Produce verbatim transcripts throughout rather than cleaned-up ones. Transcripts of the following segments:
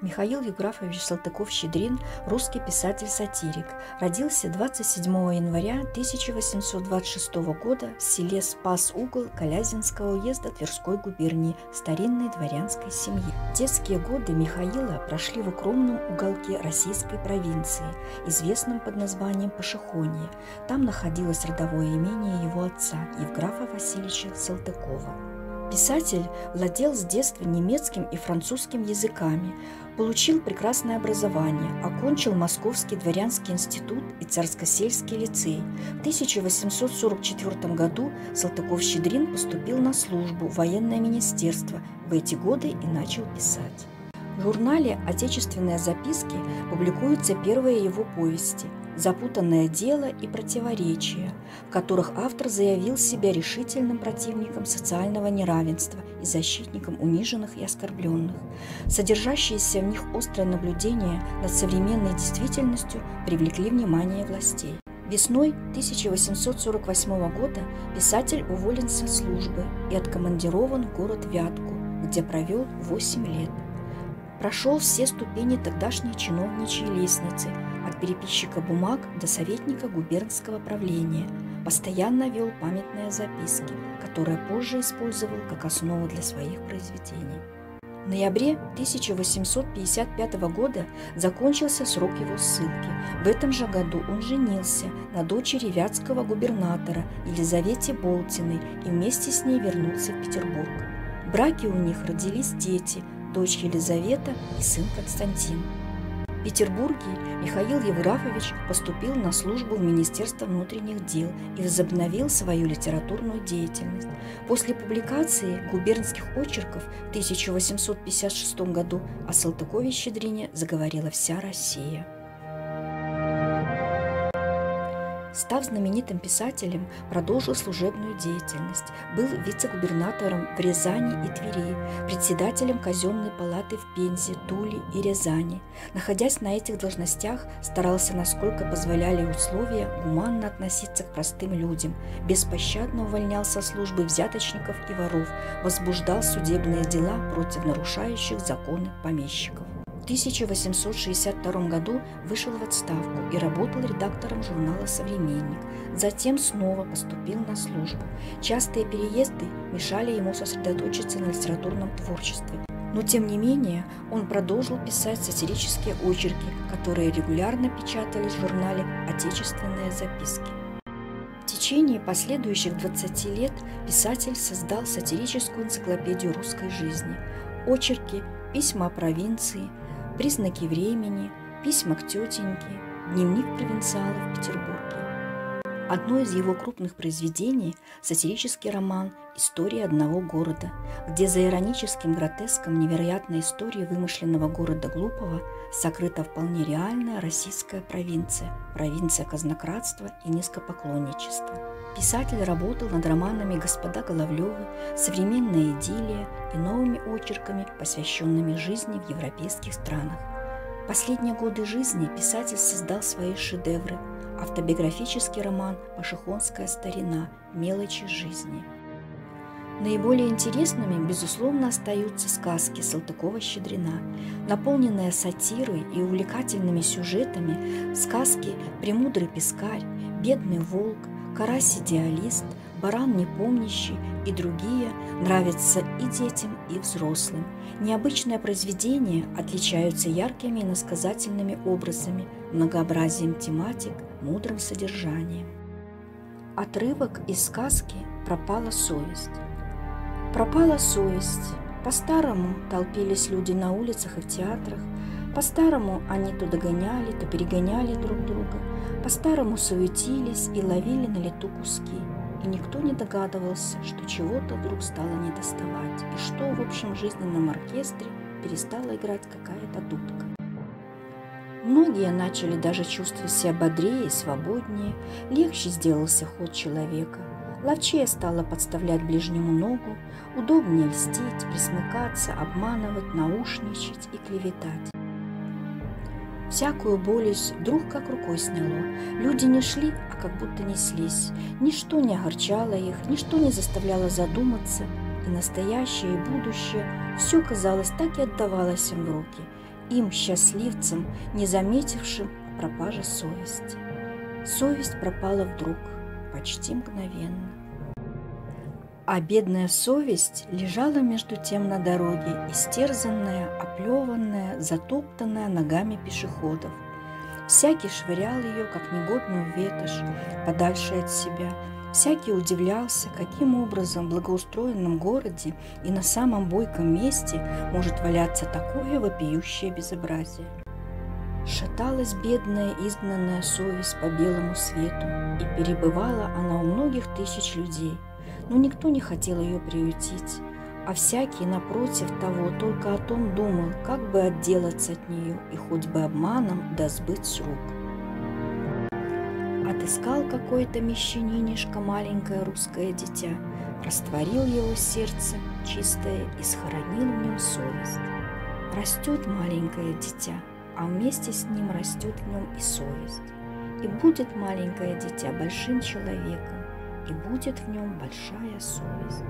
Михаил Евграфович Салтыков-Щедрин – русский писатель-сатирик. Родился двадцать седьмого января тысяча восемьсот двадцать шестого года в селе Спас-Угол Калязинского уезда Тверской губернии старинной дворянской семьи. Детские годы Михаила прошли в укромном уголке российской провинции, известном под названием Пашихонье. Там находилось родовое имение его отца, Евграфа Васильевича Салтыкова. Писатель владел с детства немецким и французским языками, получил прекрасное образование, окончил Московский дворянский институт и Царско-сельский лицей. В тысяча восемьсот сорок четвёртом году Салтыков-Щедрин поступил на службу в военное министерство, в эти годы и начал писать. В журнале «Отечественные записки» публикуются первые его повести «Запутанное дело» и «Противоречия», в которых автор заявил себя решительным противником социального неравенства и защитником униженных и оскорбленных. Содержащиеся в них острые наблюдения над современной действительностью привлекли внимание властей. Весной тысяча восемьсот сорок восьмого года писатель уволен со службы и откомандирован в город Вятку, где провел восемь лет. Прошел все ступени тогдашней чиновничьей лестницы, от переписчика бумаг до советника губернского правления, постоянно вел памятные записки, которые позже использовал как основу для своих произведений. В ноябре тысяча восемьсот пятьдесят пятого года закончился срок его ссылки. В этом же году он женился на дочери вятского губернатора Елизавете Болтиной и вместе с ней вернулся в Петербург. В браке у них родились дети – дочь Елизавета и сын Константин. В Петербурге Михаил Евграфович поступил на службу в Министерство внутренних дел и возобновил свою литературную деятельность. После публикации губернских очерков в тысяча восемьсот пятьдесят шестом году о Салтыкове-Щедрине заговорила вся Россия. Став знаменитым писателем, продолжил служебную деятельность. Был вице-губернатором в Рязани и Твери, председателем казенной палаты в Пензе, Туле и Рязани. Находясь на этих должностях, старался, насколько позволяли условия, гуманно относиться к простым людям, беспощадно увольнял со службы взяточников и воров, возбуждал судебные дела против нарушающих законы помещиков. В тысяча восемьсот шестьдесят втором году вышел в отставку и работал редактором журнала «Современник». Затем снова поступил на службу. Частые переезды мешали ему сосредоточиться на литературном творчестве. Но, тем не менее, он продолжил писать сатирические очерки, которые регулярно печатались в журнале «Отечественные записки». В течение последующих двадцати лет писатель создал сатирическую энциклопедию русской жизни. Очерки, письма о провинции, признаки времени, письма к тетеньке, дневник провинциала в Петербурге. Одно из его крупных произведений – сатирический роман «История одного города», где за ироническим гротеском невероятной истории вымышленного города Глупого сокрыта вполне реальная российская провинция, провинция казнократства и низкопоклонничества. Писатель работал над романами «Господа Головлевы», «Современная идиллия» и новыми очерками, посвященными жизни в европейских странах. В последние годы жизни писатель создал свои шедевры – автобиографический роман «Пашихонская старина. Мелочи жизни». Наиболее интересными, безусловно, остаются сказки Салтыкова-Щедрина. Наполненные сатирой и увлекательными сюжетами, сказки «Премудрый пескарь», «Бедный волк», «Карась-идеалист», «Баран непомнящий» и другие нравятся и детям, и взрослым. Необычные произведения отличаются яркими и иносказательными образами, многообразием тематик, мудрым содержанием. Отрывок из сказки «Пропала совесть». Пропала совесть. По-старому толпились люди на улицах и в театрах. По-старому они то догоняли, то перегоняли друг друга. По-старому суетились и ловили на лету куски. И никто не догадывался, что чего-то вдруг стало недоставать, и что в общем жизненном оркестре перестала играть какая-то дудка. Многие начали даже чувствовать себя бодрее и свободнее, легче сделался ход человека. Ловчее стало подставлять ближнему ногу, удобнее льстить, присмыкаться, обманывать, наушничать и клеветать. Всякую болезнь вдруг как рукой сняло. Люди не шли, а как будто неслись. Ничто не огорчало их, ничто не заставляло задуматься. И настоящее, и будущее – все, казалось, так и отдавалось им в руки. им, счастливцам, не заметившим о пропаже совести. Совесть пропала вдруг, почти мгновенно. А бедная совесть лежала между тем на дороге, истерзанная, оплеванная, затоптанная ногами пешеходов. Всякий швырял ее, как негодную ветошь, подальше от себя. Всякий удивлялся, каким образом в благоустроенном городе и на самом бойком месте может валяться такое вопиющее безобразие. Шаталась бедная изгнанная совесть по белому свету, и перебывала она у многих тысяч людей, но никто не хотел ее приютить, а всякий, напротив того, только о том думал, как бы отделаться от нее и хоть бы обманом да сбыть с рук. Отыскал какой-то мещанинишка маленькое русское дитя, растворил его сердце чистое и схоронил в нем совесть. Растет маленькое дитя, а вместе с ним растет в нем и совесть. И будет маленькое дитя большим человеком, и будет в нем большая совесть.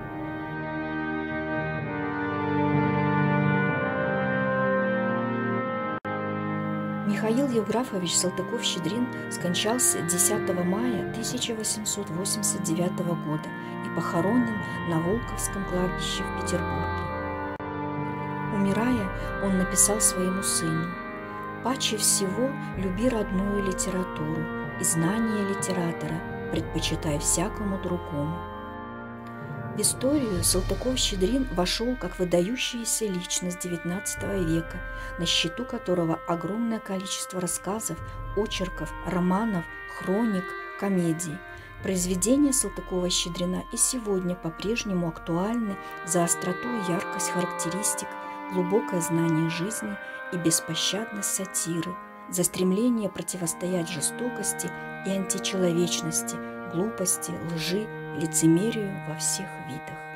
Михаил Евграфович Салтыков-Щедрин скончался десятого мая тысяча восемьсот восемьдесят девятого года и похоронен на Волковском кладбище в Петербурге. Умирая, он написал своему сыну: «Паче всего люби родную литературу и знание литератора, предпочитай всякому другому». В историю Салтыков-Щедрин вошел как выдающаяся личность девятнадцатого века, на счету которого огромное количество рассказов, очерков, романов, хроник, комедий. Произведения Салтыкова-Щедрина и сегодня по-прежнему актуальны за остроту и яркость характеристик, глубокое знание жизни и беспощадность сатиры, за стремление противостоять жестокости и античеловечности, глупости, лжи, лицемерию во всех видах.